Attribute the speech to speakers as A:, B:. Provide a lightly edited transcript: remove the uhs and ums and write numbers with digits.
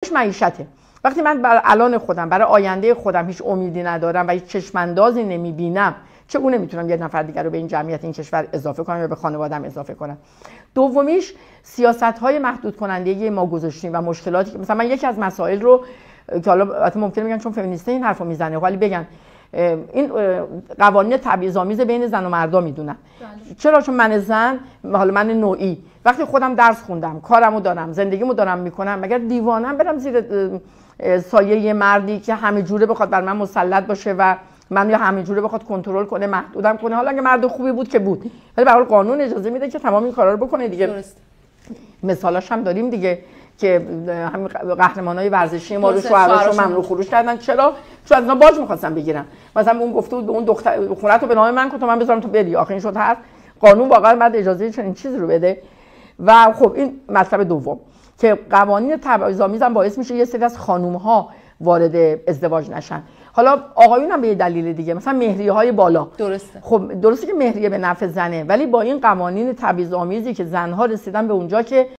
A: دومیش معیشته. وقتی من برای الان خودم، برای آینده خودم هیچ امیدی ندارم و هیچ چشم‌اندازی نمیبینم، چگونه میتونم یه نفر دیگر رو به این جمعیت این کشور اضافه کنم یا به خانواده‌ام اضافه کنم؟ دومیش سیاست‌های محدود کننده ما گذاشتیم و مشکلاتی که مثلا من یکی از مسائل رو که حالا البته ممکنه میگن چون فمینیسته این حرفو میزنه، ولی بگن این قوانین تبعیض‌آمیز بین زن و مردا میدونن. چرا؟ چون من زن، حالا من نوعی، وقتی خودم درس خوندم، کارمو دارم، زندگیمو دارم میکنم، مگر دیوانم برم زیر سایه یه مردی که همه جوره بخواد بر من مسلط باشه و من یا همه جوره بخواد کنترل کنه، محدودم کنه؟ حالا اگه مرد خوبی بود که بود، ولی به هر حال قانون اجازه میده که تمام این کارا رو بکنه دیگه.
B: درست.
A: مثالاش هم داریم دیگه که همین قهرمانای ورزشی ما رو شوهراشو ممنوع خروج کردن. چرا؟ چون از اینا باج می‌خواستن بگیرن. مثلا اون گفته بود به اون دختر خونه‌تو به نام من کن تا من بذارم تو بری. آخه این شد حرف. قانون واقعا بعد اجازه چنین چیزی رو بده. و خب این مطلب دوم که قوانین تبعیض‌آمیز هم باعث میشه یه سری از خانم‌ها وارد ازدواج نشن. حالا آقایون هم به دلیل دیگه، مثلا مهریه‌های بالا.
B: درسته.
A: خب درسته که مهریه به نفع زنه، ولی با این قوانین تبعیض‌آمیزی که زن‌ها رسیدن به اونجا که